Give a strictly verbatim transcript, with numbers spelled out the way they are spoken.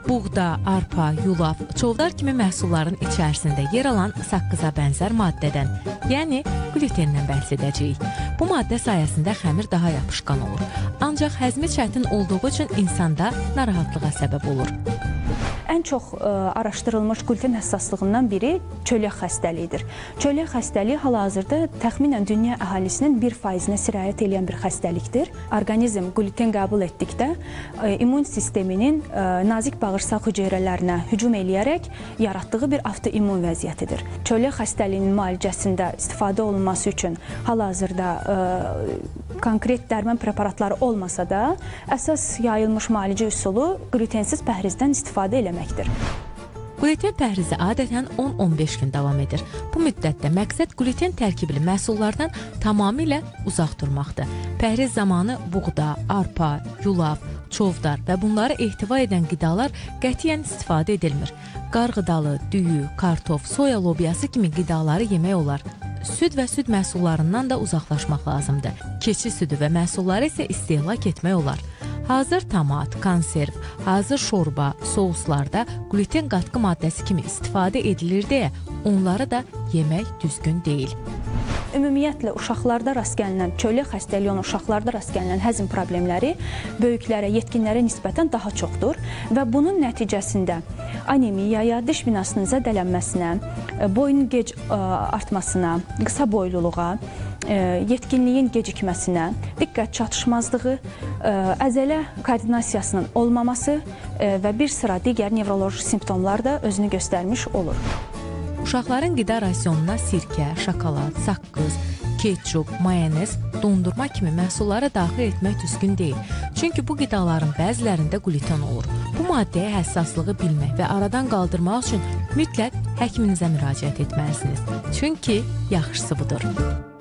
buğda, arpa, yulaf, çovdar kimi məhsulların içərisində yer alan saqqıza bənzər maddədən, yəni glutendən bəhs edəcəyik. Bu maddə sayəsində xəmir daha yapışqan olur. Ancaq həzmi çətin olduğu üçün insanda narahatlığa səbəb olur. Ən çox ə, araşdırılmış gluten həssaslığından biri çölyak xəstəliyidir. Çölyak xəstəliyi hal-hazırda təxminən dünya əhalisinin bir faizinə sirayət edən bir xəstəlikdir. Orqanizm gluten qəbul etdikdə ə, immun sisteminin ə, nazik bağırsaq hüceyrələrinə hücum eləyərək yaratdığı bir avtoimmun vəziyyətidir. Çölyak xəstəliyinin müalicəsində istifadə olunması üçün hal-hazırda ə, konkret dərman preparatları olmasa da, əsas yayılmış müalicə üsulu glutensiz pəhrizdən istifadə eləməkdir. Gluten pəhrizi adətən on on beş gün davam edir. Bu müddətdə məqsəd gluten tərkibli məhsullardan tamamilə uzaq durmaqdır. Pəhriz zamanı buğda, arpa, yulaf, çovdar və bunları ehtiva edən qidalar qətiyyən istifadə edilmir. Qarğıdalı, düyü, kartof, soya lobyası kimi qidaları yemək olar. Süd və süd məhsullarından da uzaqlaşmaq lazımdır. Keçi südü və məhsulları isə istehlak etmək olar. Hazır tomat, konserv, hazır şorba, souslarda gluten qatqı maddəsi kimi istifadə edilir deyə onları da yemək düzgün deyil. Ümumiyyətlə, uşaqlarda rast gəlinən, çölyak xəstəliyi olan uşaqlarda rast gəlinən həzm problemləri böyüklərə, yetkinlərə nisbətən daha çoxdur və bunun nəticəsində anemiyaya, diş binasının zədələnməsinə, boyun gec artmasına, qısa boyluluğa, yetkinliyin gecikməsinə, diqqət çatışmazlığı, əzələ koordinasiyasının olmaması və bir sıra digər nevroloji simptomlar da özünü göstərmiş olur. Uşaqların qida rasionuna sirkə, şokolad, saqqız, ketçup, mayonez, dondurma kimi məhsulları daxil etmək düzgün deyil. Çünki bu qidaların bəzilərində gluten olur. Bu maddəyə həssaslığı bilmək və aradan qaldırmaq üçün mütləq həkiminizə müraciət etməlisiniz. Çünki yaxşısı budur.